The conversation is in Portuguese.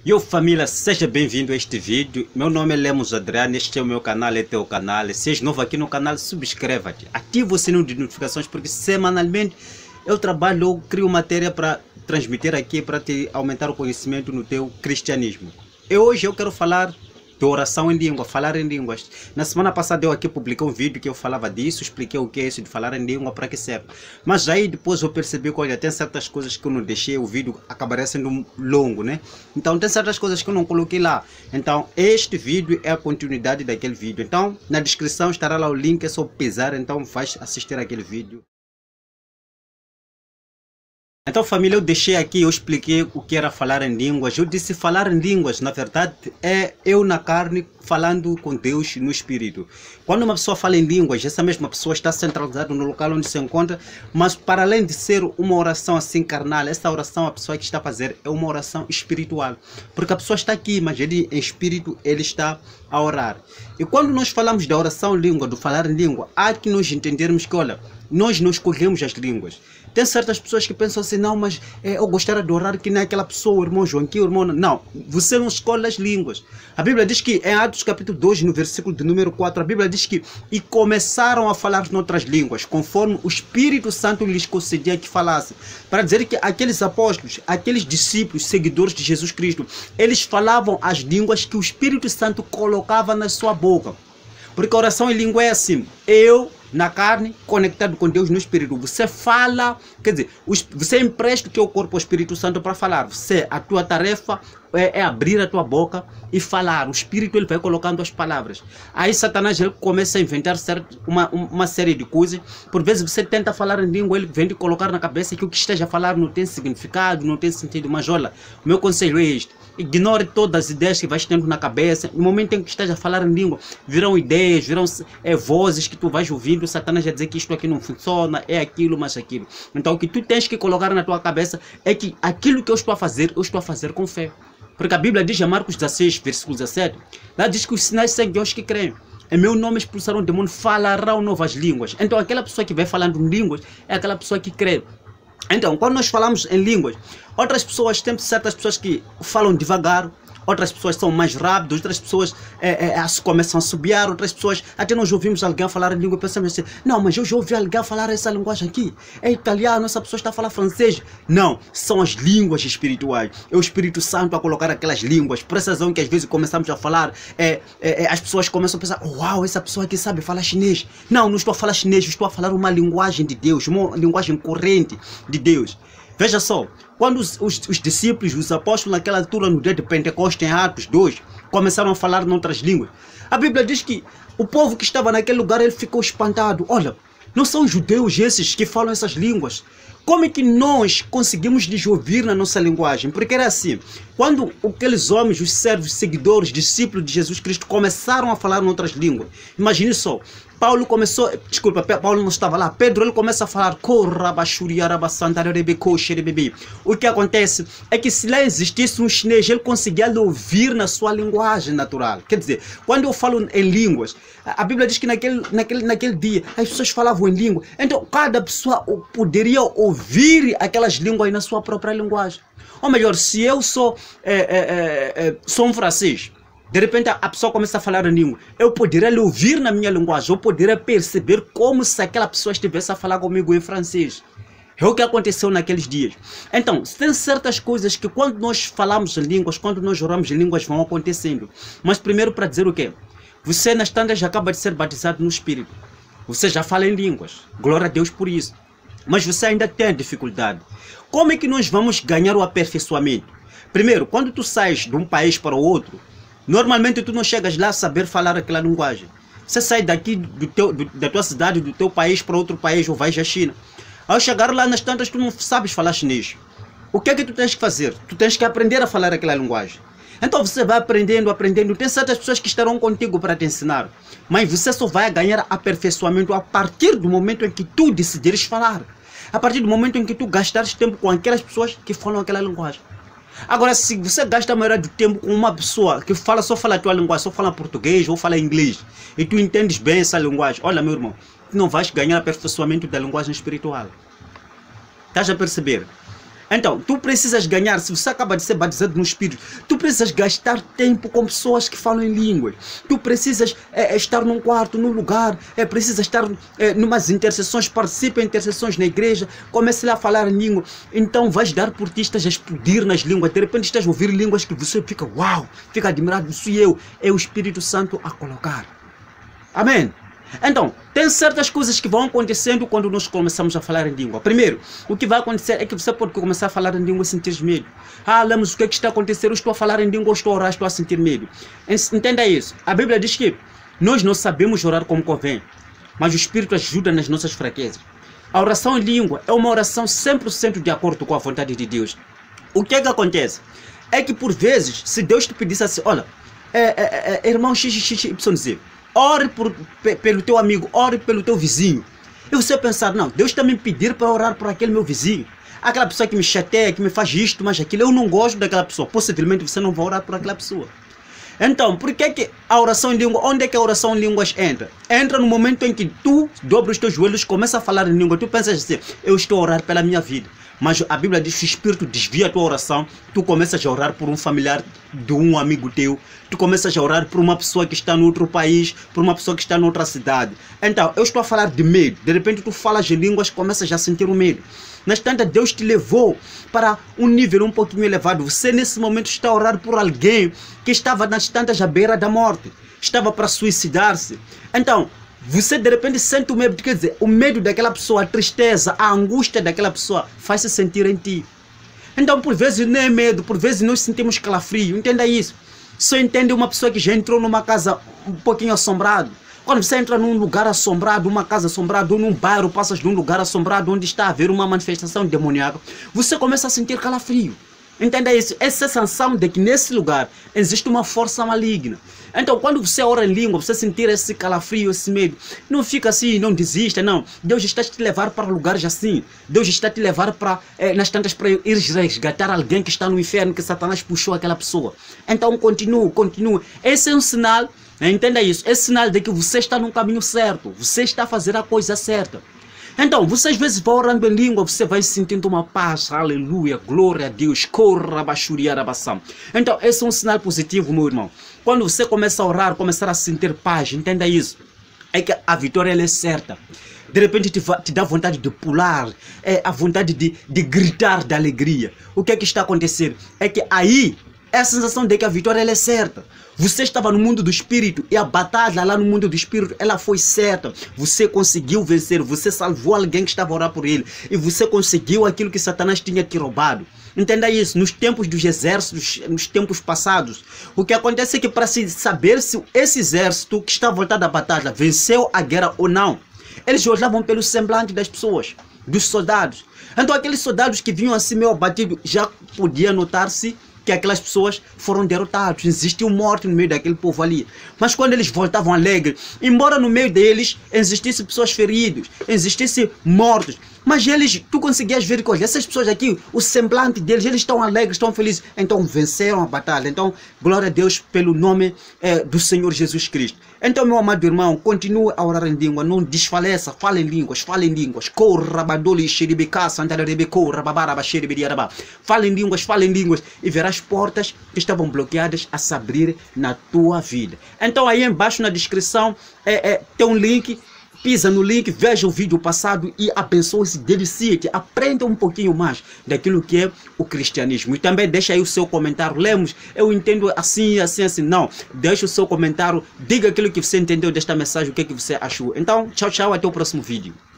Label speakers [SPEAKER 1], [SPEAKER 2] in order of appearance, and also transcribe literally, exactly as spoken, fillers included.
[SPEAKER 1] Yo família, seja bem-vindo a este vídeo. Meu nome é Lemos Adriano, este é o meu canal, este é o canal. Se és novo aqui no canal, subscreva-te, ativa o sininho de notificações, porque semanalmente eu trabalho, eu crio matéria para transmitir aqui, para te aumentar o conhecimento no teu cristianismo. E hoje eu quero falar de oração em língua, falar em línguas. Na semana passada eu aqui publiquei um vídeo que eu falava disso, expliquei o que é isso de falar em língua, para que serve. Mas aí depois eu percebi que, olha, tem certas coisas que eu não deixei, o vídeo acabaria sendo longo, né? Então tem certas coisas que eu não coloquei lá. Então este vídeo é a continuidade daquele vídeo. Então na descrição estará lá o link, é só pesar, então vais assistir aquele vídeo. Então família, eu deixei aqui, eu expliquei o que era falar em línguas. Eu disse falar em línguas, na verdade, é eu na carne falando com Deus no Espírito. Quando uma pessoa fala em línguas, essa mesma pessoa está centralizada no local onde se encontra, mas para além de ser uma oração assim carnal, essa oração a pessoa que está a fazer é uma oração espiritual. Porque a pessoa está aqui, mas ele em espírito, ele está a orar. E quando nós falamos da oração em língua, do falar em língua, há que nós entendermos que, olha, nós não escolhemos as línguas. Tem certas pessoas que pensam assim, não, mas é, eu gostaria de orar que nem aquela pessoa, o irmão João, que o irmão... Não, você não escolhe as línguas. A Bíblia diz que, em Atos capítulo dois, no versículo de número quatro, a Bíblia diz que e começaram a falar noutras línguas, conforme o Espírito Santo lhes concedia que falassem. Para dizer que aqueles apóstolos, aqueles discípulos, seguidores de Jesus Cristo, eles falavam as línguas que o Espírito Santo colocava na sua boca. Porque a oração em língua é assim, eu... na carne, conectado com Deus no Espírito. Você fala, quer dizer, você empresta o teu corpo ao Espírito Santo para falar. Você, a tua tarefa é, é abrir a tua boca e falar. O Espírito ele vai colocando as palavras. Aí Satanás ele começa a inventar certo, uma, uma série de coisas. Por vezes você tenta falar em língua, ele vem de colocar na cabeça que o que esteja a falar não tem significado, não tem sentido. Mas olha, o meu conselho é este. Ignore todas as ideias que vais tendo na cabeça. No momento em que esteja a falar em língua, virão ideias, virão é, vozes que tu vais ouvindo. O Satanás vai dizer que isto aqui não funciona, é aquilo, mas aquilo. Então o que tu tens que colocar na tua cabeça é que aquilo que eu estou a fazer, eu estou a fazer com fé. Porque a Bíblia diz em Marcos dezesseis, versículo dezessete, lá diz que os sinais seguem aos que creem. Em meu nome expulsarão demônios, falarão novas línguas. Então aquela pessoa que vai falando em línguas é aquela pessoa que crê. Então, quando nós falamos em línguas, outras pessoas, tem certas pessoas que falam devagar, outras pessoas são mais rápidas, outras pessoas é, é, começam a subiar, outras pessoas, até nós ouvimos alguém falar em língua e pensamos assim, não, mas eu já ouvi alguém falar essa linguagem aqui, é italiano, essa pessoa está a falar francês. Não, são as línguas espirituais, é o Espírito Santo a colocar aquelas línguas. Por essa razão que às vezes começamos a falar, é, é, é, as pessoas começam a pensar, uau, essa pessoa aqui sabe falar chinês. Não, não estou a falar chinês, estou a falar uma linguagem de Deus, uma linguagem corrente de Deus. Veja só, quando os, os, os discípulos, os apóstolos naquela altura no dia de Pentecostes, em Atos dois, começaram a falar em outras línguas, a Bíblia diz que o povo que estava naquele lugar, ele ficou espantado. Olha, não são judeus esses que falam essas línguas? Como é que nós conseguimos lhes ouvir na nossa linguagem? Porque era assim, quando aqueles homens, os servos, seguidores, discípulos de Jesus Cristo começaram a falar em outras línguas, imagine só, Paulo começou, desculpa, Paulo não estava lá, Pedro ele começa a falar, o que acontece é que se lá existisse um chinês, ele conseguia lhe ouvir na sua linguagem natural. Quer dizer, quando eu falo em línguas, a Bíblia diz que naquele, naquele, naquele dia as pessoas falavam em língua, então cada pessoa poderia ouvir aquelas línguas na sua própria linguagem. Ou melhor, se eu sou, é, é, é, sou um francês, de repente a pessoa começa a falar em língua, eu poderia lhe ouvir na minha linguagem, eu poderia perceber como se aquela pessoa estivesse a falar comigo em francês. É o que aconteceu naqueles dias. Então, tem certas coisas que quando nós falamos em línguas, quando nós oramos em línguas, vão acontecendo. Mas primeiro para dizer o quê? Você nas tantas já acaba de ser batizado no Espírito. Você já fala em línguas. Glória a Deus por isso. Mas você ainda tem dificuldade. Como é que nós vamos ganhar o aperfeiçoamento? Primeiro, quando tu sais de um país para o outro, normalmente tu não chegas lá a saber falar aquela linguagem. Você sai daqui do teu, do, da tua cidade, do teu país para outro país ou vais à China. Ao chegar lá nas tantas tu não sabes falar chinês. O que é que tu tens que fazer? Tu tens que aprender a falar aquela linguagem. Então você vai aprendendo, aprendendo. Tem certas pessoas que estarão contigo para te ensinar. Mas você só vai ganhar aperfeiçoamento a partir do momento em que tu decidires falar. A partir do momento em que tu gastares tempo com aquelas pessoas que falam aquela linguagem. Agora, se você gasta a maioria do tempo com uma pessoa que fala, só fala a tua linguagem, só fala português ou fala inglês, e tu entendes bem essa linguagem, olha meu irmão, tu não vais ganhar aperfeiçoamento da linguagem espiritual. Estás a perceber? Então, tu precisas ganhar, se você acaba de ser batizado no Espírito, tu precisas gastar tempo com pessoas que falam em línguas. Tu precisas é, estar num quarto, num lugar, é, precisas estar é, numas intercessões, participa em intercessões na igreja, comece a falar em língua. Então, vais dar por ti, estás a explodir nas línguas. De repente, estás a ouvir línguas que você fica, uau, fica admirado. Isso eu, é o Espírito Santo a colocar. Amém? Então, tem certas coisas que vão acontecendo quando nós começamos a falar em língua. Primeiro, o que vai acontecer é que você pode começar a falar em língua e sentir medo. Ah, Lemos, o que é que está acontecendo? Eu estou a falar em língua, eu estou a orar, estou a sentir medo. Entenda isso. A Bíblia diz que nós não sabemos orar como convém, mas o Espírito ajuda nas nossas fraquezas. A oração em língua é uma oração cem por cento de acordo com a vontade de Deus. O que é que acontece? É que por vezes, se Deus te pedisse assim, olha, é, é, é, irmão X X Y Z, ore por, pelo teu amigo, ore pelo teu vizinho. E você pensar, não, Deus está me pedir para orar por aquele meu vizinho. Aquela pessoa que me chateia, que me faz isto, mas aquilo, eu não gosto daquela pessoa. Possivelmente você não vai orar por aquela pessoa. Então, por que, que a oração em língua, onde é que a oração em línguas entra? Entra no momento em que tu dobra os teus joelhos, começa a falar em língua, tu pensas assim, eu estou a orar pela minha vida. Mas a Bíblia diz que o Espírito desvia a tua oração, tu começas a orar por um familiar de um amigo teu, tu começas a orar por uma pessoa que está no outro país, por uma pessoa que está noutra cidade. Então, eu estou a falar de medo, de repente tu falas em línguas, começas a sentir o medo. Nas tantas, Deus te levou para um nível um pouquinho elevado. Você nesse momento está a orar por alguém que estava nas tantas à beira da morte, estava para suicidar-se. Então, você de repente sente o medo, quer dizer, o medo daquela pessoa, a tristeza, a angústia daquela pessoa faz se sentir em ti. Então por vezes não é medo, por vezes nós sentimos calafrio, entenda isso. Só entende uma pessoa que já entrou numa casa um pouquinho assombrado. Quando você entra num lugar assombrado, uma casa assombrada, ou num bairro, passas num lugar assombrado onde está a haver uma manifestação demoníaca, você começa a sentir calafrio. Entenda isso, essa sensação de que nesse lugar existe uma força maligna. Então quando você ora em língua, você sentir esse calafrio, esse medo, não fica assim, não desista, não. Deus está a te levar para lugares assim. Deus está a te levar para, eh, nas tantas, para ir resgatar alguém que está no inferno, que Satanás puxou aquela pessoa. Então continue, continue. Esse é um sinal, entenda isso, esse sinal de que você está no caminho certo, você está a fazer a coisa certa. Então, você às vezes vai orando em língua, você vai sentindo uma paz, aleluia, glória a Deus, corra, baixuriarabaçam. Então, esse é um sinal positivo, meu irmão. Quando você começa a orar, começar a sentir paz, entenda isso, é que a vitória ela é certa. De repente te, te dá vontade de pular, é a vontade de, de gritar de alegria. O que é que está acontecendo? É que aí é a sensação de que a vitória ela é certa. Você estava no mundo do espírito e a batalha lá no mundo do espírito ela foi certa. Você conseguiu vencer, você salvou alguém que estava a orar por ele e você conseguiu aquilo que Satanás tinha te roubado. Entenda isso, nos tempos dos exércitos, nos tempos passados, o que acontece é que para se saber se esse exército que está voltado à batalha venceu a guerra ou não, eles olhavam pelo semblante das pessoas, dos soldados. Então aqueles soldados que vinham assim meio abatidos, já podia notar-se que aquelas pessoas foram derrotadas, existiu morte no meio daquele povo ali. Mas quando eles voltavam alegres, embora no meio deles existissem pessoas feridas, existissem mortos, mas eles, tu conseguias ver que essas pessoas aqui, o semblante deles, eles estão alegres, estão felizes, então venceram a batalha. Então, glória a Deus pelo nome é, do Senhor Jesus Cristo. Então, meu amado irmão, continue a orar em língua, não desfaleça, fale em línguas, fale em línguas. Fale em línguas, fale em línguas e verás portas que estavam bloqueadas a se abrir na tua vida. Então, aí embaixo na descrição é, é, tem um link. Pisa no link, veja o vídeo passado e abençoe-se, delicie-te, aprenda um pouquinho mais daquilo que é o cristianismo. E também deixa aí o seu comentário. Lemos, eu entendo assim, assim, assim. Não, deixa o seu comentário, diga aquilo que você entendeu desta mensagem, o que, é que você achou. Então, tchau, tchau, até o próximo vídeo.